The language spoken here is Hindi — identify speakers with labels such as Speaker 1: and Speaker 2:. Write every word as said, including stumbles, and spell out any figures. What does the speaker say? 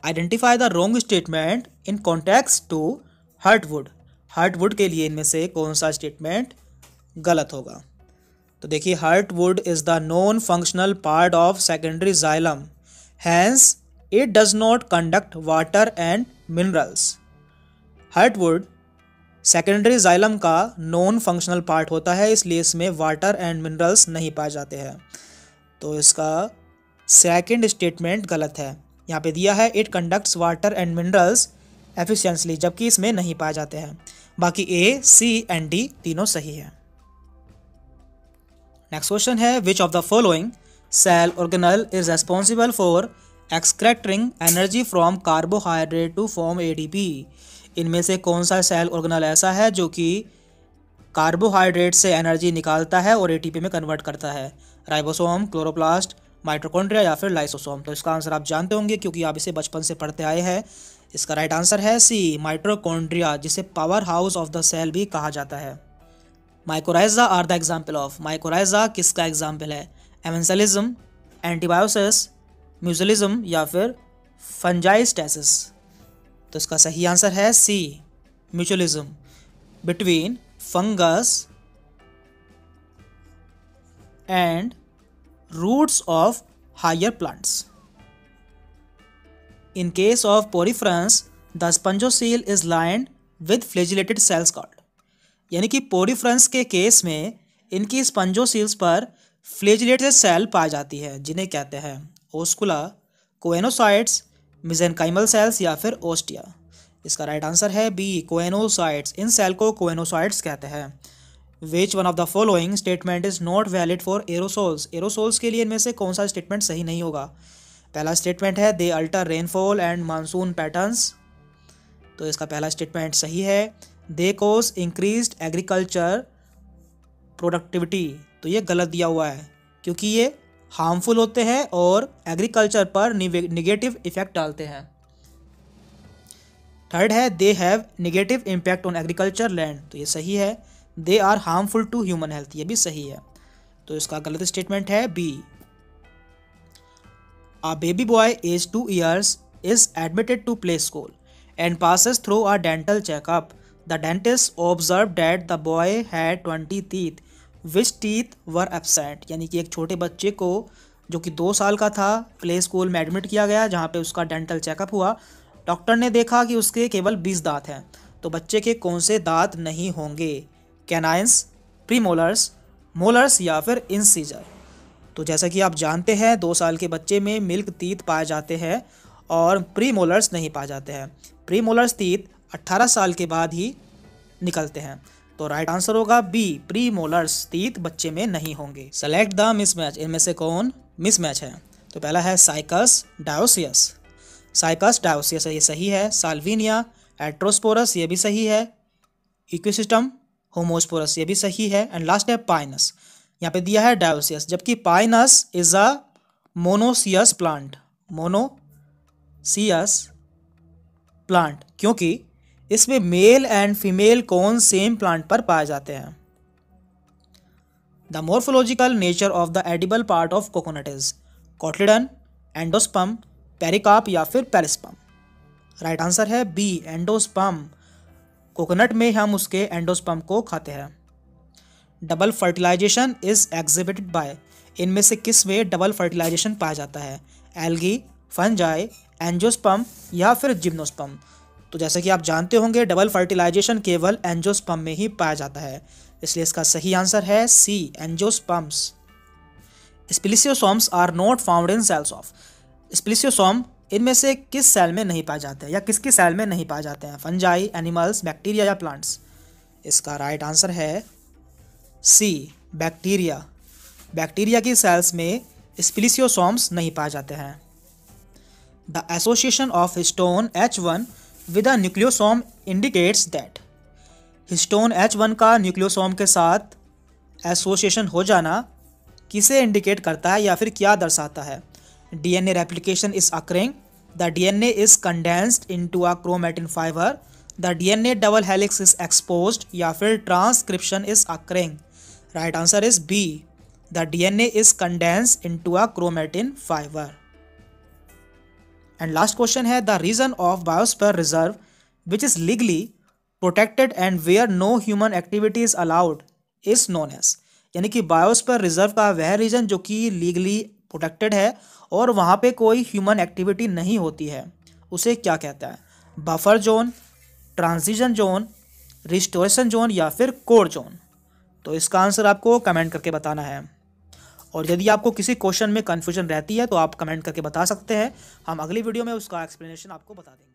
Speaker 1: Identify the wrong statement in context to heartwood. Heartwood के लिए इनमें से कौन सा स्टेटमेंट गलत होगा? तो देखिए, heartwood is the non functional part of secondary xylem, hence it does not conduct water and minerals. Heartwood secondary xylem का नॉन फंक्शनल पार्ट होता है, इसलिए इसमें वाटर एंड मिनरल्स नहीं पाए जाते हैं। तो इसका सेकंड स्टेटमेंट गलत है। यहाँ पे दिया है it conducts water and minerals efficiently, जबकि इसमें नहीं पाए जाते हैं। बाकी ए, सी एंड डी तीनों सही है। नेक्स्ट क्वेश्चन है which of the following cell organelle is responsible for extracting energy from carbohydrate to form ATP. इनमें से कौन सा सेल ऑर्गेनल ऐसा है जो कि कार्बोहाइड्रेट से एनर्जी निकालता है और एटीपी में कन्वर्ट करता है? राइबोसोम, क्लोरोप्लास्ट, माइटोकॉन्ड्रिया या फिर लाइसोसोम। तो इसका आंसर आप जानते होंगे क्योंकि आप इसे बचपन से पढ़ते आए हैं। इसका राइट आंसर है सी, माइटोकॉन्ड्रिया, जिसे power house of the cell भी कहा जाता है। Mycorrhiza are the example of. Mycorrhiza किसका एग्जाम्पल है? एमेंसेलिज्म, एंटीबायोसिस, म्यूजिलिज्म या फिर फंजाइस्टेसिस। तो इसका सही आंसर है C, mutualism between fungus and roots of higher plants. In case of poriferans the spongocoel is lined with flagellated cells card. यानी कि पोरिफरंस के केस में इनकी स्पंजोसील्स पर फ्लैजिलेटेड सेल पाई जाती है, जिन्हें कहते हैं ओस्कुला, कोएनोसाइट्स, मेसेनकाइमल सेल्स या फिर ओस्टिया। इसका राइट आंसर है बी, कोएनोसाइट्स। इन सेल को कोएनोसाइट्स कहते हैं। Which one of the following statement is not valid for aerosols. Aerosols के लिए इनमें से कौन सा स्टेटमेंट सही नहीं होगा? पहला स्टेटमेंट है they alter rainfall and monsoon patterns. तो इसका पहला स्टेटमेंट सही है। They cause increased agriculture productivity. तो ये गलत दिया हुआ है क्योंकि ये हार्मफुल होते हैं और एग्रीकल्चर पर निगेटिव इफेक्ट डालते हैं। थर्ड है they have negative impact on agriculture land. तो ये सही है। They are harmful to human health, ये भी सही है। तो इसका गलत स्टेटमेंट है B. A baby boy age two years is admitted to play school and passes through a dental checkup. The dentist observed that the boy had twenty teeth. Which teeth were absent? यानी कि एक छोटे बच्चे को जो कि दो साल का था प्ले स्कूल में एडमिट किया गया, जहाँ पे उसका डेंटल चेकअप हुआ। डॉक्टर ने देखा कि उसके केवल बीस दांत हैं। तो बच्चे के कौन से दांत नहीं होंगे? कैनाइंस, प्रीमोलर्स, मोलर्स या फिर इंसीजर। तो जैसा कि आप जानते हैं दो साल के बच्चे में मिल्क टीथ पाए जाते हैं और प्रीमोलर्स नहीं पाए जाते हैं। प्रीमोलर्स टीथ अट्ठारह साल के बाद ही निकलते हैं। तो राइट आंसर होगा बी, प्रीमोलर्स टीथ बच्चे में नहीं होंगे। Select the mismatch. इनमें से कौन मिसमैच है? तो पहला है साइकस डायोसियस। साइकस डायोसियस ये सही है। साल्विनिया, एट्रोस्पोरस ये भी सही है। इक्विसिस्टम होमोस्पोरस ये भी सही है। एंड लास्ट है पाइनस। यहाँ पे दिया है डायोसियस, जबकि pinus is a monoecious plant. Monoecious plant क्योंकि इसमें मेल एंड फीमेल कौन सेम प्लांट पर पाए जाते हैं। The morphological nature of the edible part of coconut is cotyledon, endosperm, pericarp या फिर पेरिस्पर्म। राइट आंसर है बी, एंडोस्पर्म। कोकोनट में हम उसके एंडोस्पर्म को खाते हैं। Double fertilisation is exhibited by. इनमें से किस में डबल फर्टिलाइजेशन पाया जाता है? एल्गी, फंजाई, एंजियोस्पर्म या फिर जिम्नोस्पर्म। तो जैसे कि आप जानते होंगे डबल फर्टिलाइजेशन केवल एंजियोस्पर्म में ही पाया जाता है, इसलिए इसका सही आंसर है C, angiosperms. Spliceosomes are not found in cells of. Spliceosome इनमें से किस सेल में नहीं पाए जाते हैं या किसकी सेल में नहीं पाए जाते हैं? फंजाई, एनिमल्स, बैक्टीरिया या प्लांट्स। इसका राइट आंसर है सी, बैक्टीरिया। बैक्टीरिया की सेल्स में स्प्लिसियोसोम्स नहीं पाए जाते हैं। The association of histone H one with a nucleosome indicates that. Histone H one का न्यूक्लियोसोम के साथ एसोसिएशन हो जाना किसे इंडिकेट करता है या फिर क्या दर्शाता है? DNA replication is occurring, the DNA is condensed into a chromatin fibre, the DNA double helix is exposed या फिर transcription is occurring. Right answer is B, the DNA is condensed into a chromatin fibre. And last question है the region of biosphere reserve which is legally protected and where no human activity is allowed is known as, यानी कि बायोस्फीयर रिजर्व का वह रीजन जो कि लीगली प्रोटेक्टेड है और वहाँ पे कोई ह्यूमन एक्टिविटी नहीं होती है, उसे क्या कहता है? Buffer zone, transition zone, restoration zone या फिर कोर जोन? तो इसका आंसर आपको कमेंट करके बताना है। और यदि आपको किसी क्वेश्चन में कन्फ्यूजन रहती है तो आप कमेंट करके बता सकते हैं, हम अगली वीडियो में उसका एक्सप्लेनेशन आपको बता देंगे।